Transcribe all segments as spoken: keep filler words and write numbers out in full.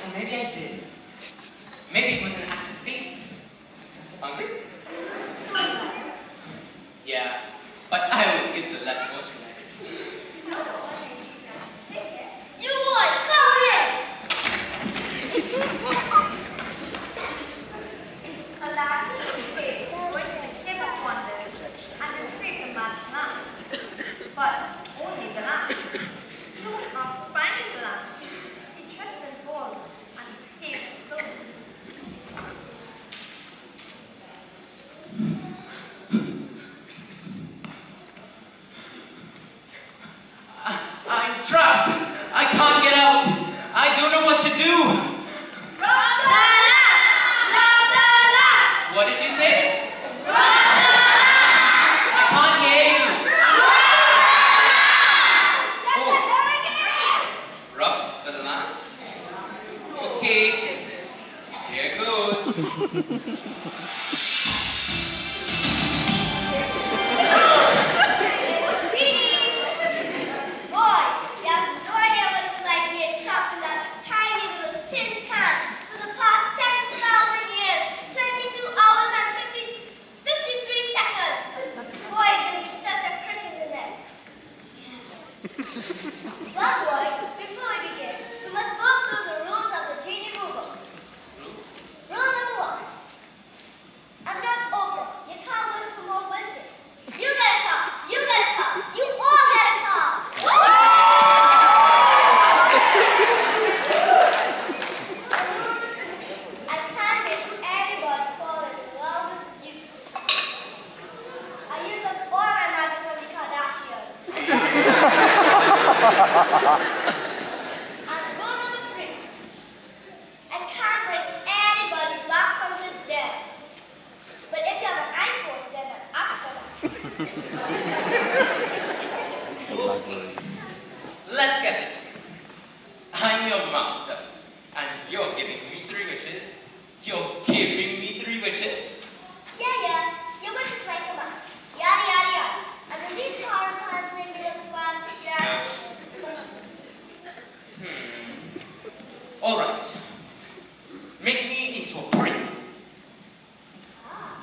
Or maybe I did. Maybe it was an act of fate. Hungry? Yeah, but I always get the less fortunate. You boy, come here! Aladdin escaped going to the Cave of Wonders and retrieved the magic lamp. But only the lamp. Soon after finding the lamp, he trips and falls and the cave closes. I'm trapped. I can't get out. I don't know what to do. Rondell! Rondell! What did you say? Rondell! I can't hear you. Oh. Rub the lamp. Okay. Here goes. Well, boy, before we begin, we must go through the rules of the genie rule. Rule number one. I'm not Oprah. You can't wish for more wishes. You get a car. You get a car. You all get a car. Rule number two. I can't make anybody fall in love with you. I use up all my magic on the Kardashians. And rule number three, I can't bring anybody back from the dead. But if you have an iPhone, then an app for that. Let's get this straight. I'm your master, and you're giving me three wishes. You're giving me three wishes. Yeah, yeah, your wishes might come up. Yada, yada, yada. And then these power plants may be a fun, yes. Hmm. All right. Make me into a prince. Ah.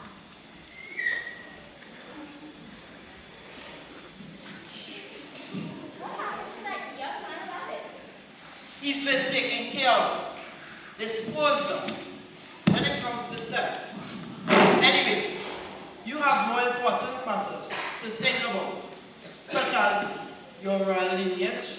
What happens to that young man about it? He's been taken care of, disposed of, when it comes to theft. Anyway, you have more important matters to think about, such as your royal lineage.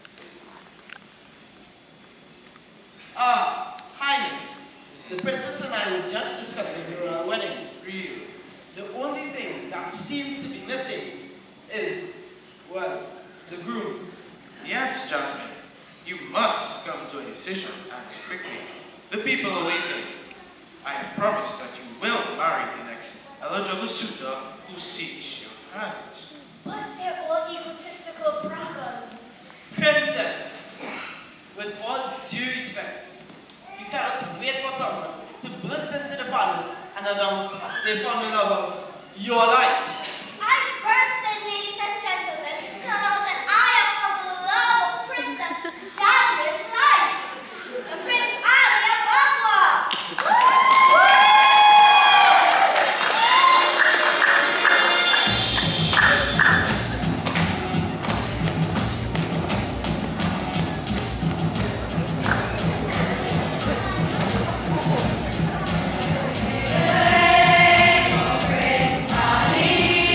Ah, Highness, the princess and I were just discussing your royal wedding. Really? The only thing that seems to be missing is, well, the groom. Yes, Jasmine. You must come to a decision and quickly. The people are waiting. I have promised that you will marry the next eligible suitor who seeks your hand. But they're all egotistical brothers. Princess, with all due respect, you cannot wait for someone to burst into the palace and announce they found the love of your life. I burst in, ladies and gentlemen, to announce that I am for the love of Princess Jasmine's life. Prince Ali of Bagua. Prince Ali.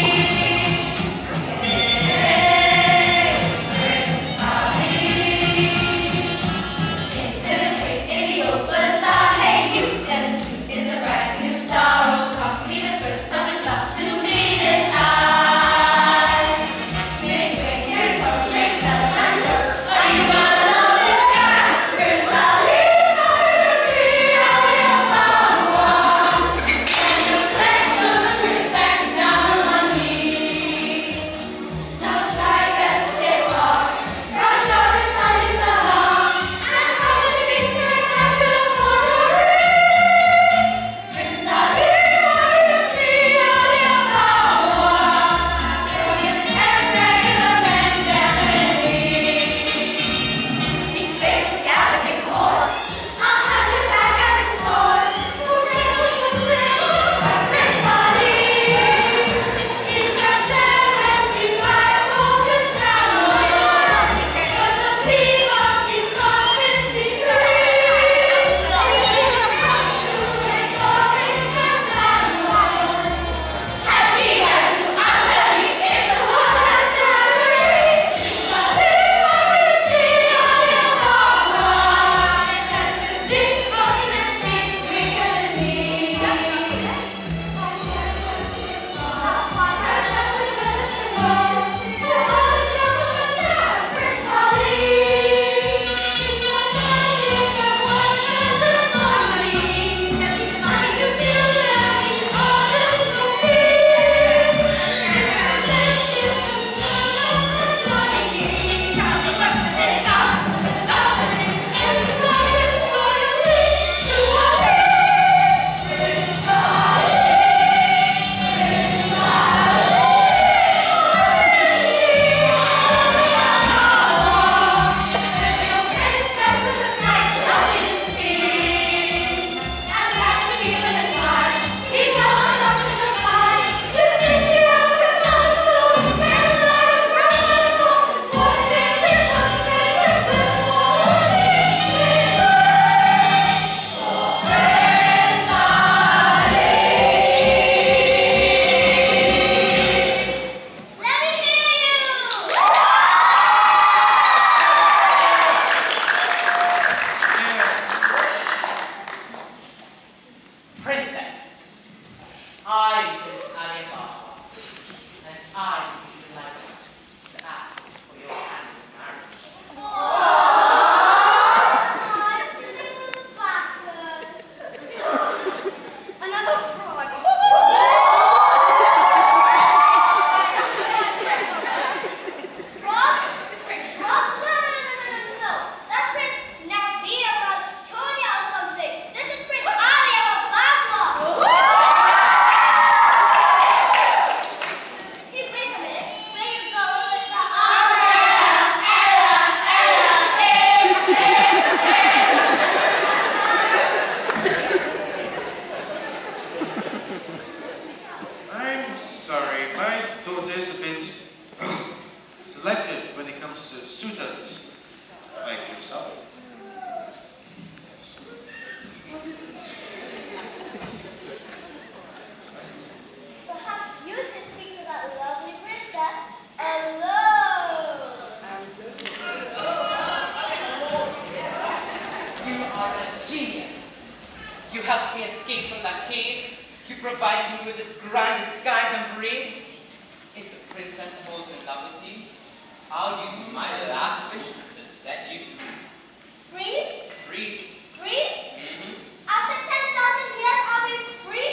You are a genius. You helped me escape from that cave. You provided me with this grand disguise and parade. If the princess falls in love with you, I'll use my last wish to set you free. Free? Free. Free? Mm-hmm. After ten thousand years, I'll be free?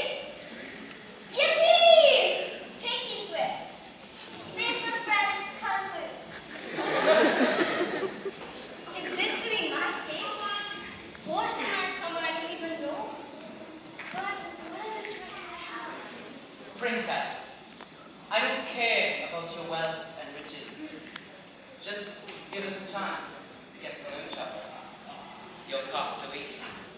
Yippee! Pinky swear. Face the friend, come free. Is this to be my fate? Forced to marry someone I don't even know? But what other choice do I have? Princess, I don't care about your wealth and riches. Just give us a chance to get to know each other. Your thoughts awaits.